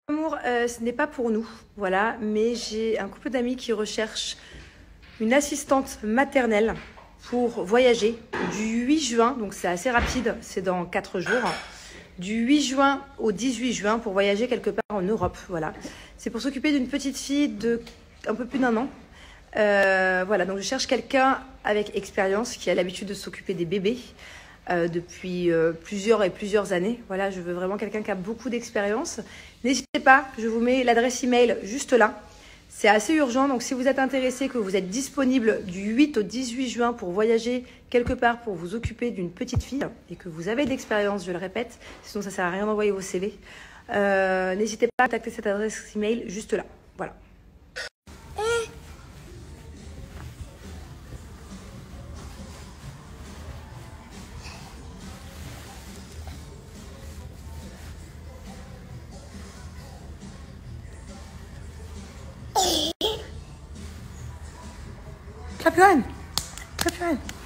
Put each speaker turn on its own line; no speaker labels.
Amour, ce n'est pas pour nous, voilà, mais j'ai un couple d'amis qui recherchent une assistante maternelle pour voyager du 8 juin, donc c'est assez rapide, c'est dans 4 jours, du 8 juin au 18 juin pour voyager quelque part en Europe, voilà. C'est pour s'occuper d'une petite fille de un peu plus d'1 an. Voilà, donc je cherche quelqu'un avec expérience qui a l'habitude de s'occuper des bébés depuis plusieurs années. Voilà, je veux vraiment quelqu'un qui a beaucoup d'expérience. N'hésitez pas, je vous mets l'adresse email juste là. C'est assez urgent, donc si vous êtes intéressé, que vous êtes disponible du 8 au 18 juin pour voyager quelque part, pour vous occuper d'une petite fille, et que vous avez d'expérience, je le répète, sinon ça ne sert à rien d'envoyer vos CV, n'hésitez pas à contacter cette adresse email juste là. Voilà. Clap your hand. Clap your hand.